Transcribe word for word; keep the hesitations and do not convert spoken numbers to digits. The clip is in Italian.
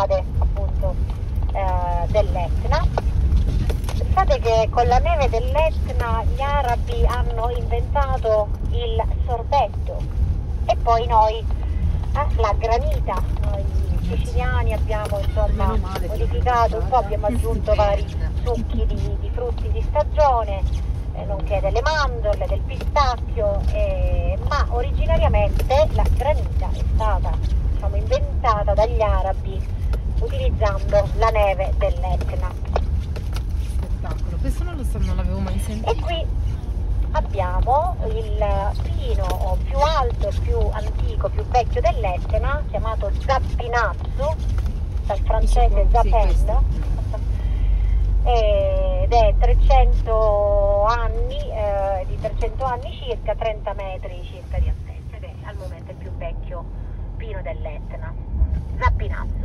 cade appunto eh, dell'Etna. Pensate che con la neve dell'Etna gli arabi hanno inventato il sorbetto e poi noi eh, la granita, noi siciliani abbiamo insomma modificato un po', abbiamo aggiunto vari succhi di, di frutti di stagione, eh, nonché delle mandorle, del pistacchio, eh, ma originariamente la granita è stata diciamo, inventata dagli arabi utilizzando la neve dell'Etna. Spettacolo, questo non lo so, non l'avevo mai sentito. E qui abbiamo il pino più alto, più antico, più vecchio dell'Etna, chiamato Zappinazzo, dal francese Zappen, ed è trecento anni, eh, di trecento anni circa, trenta metri circa di altezza, ed è al momento il più vecchio pino dell'Etna, Zappinazzo.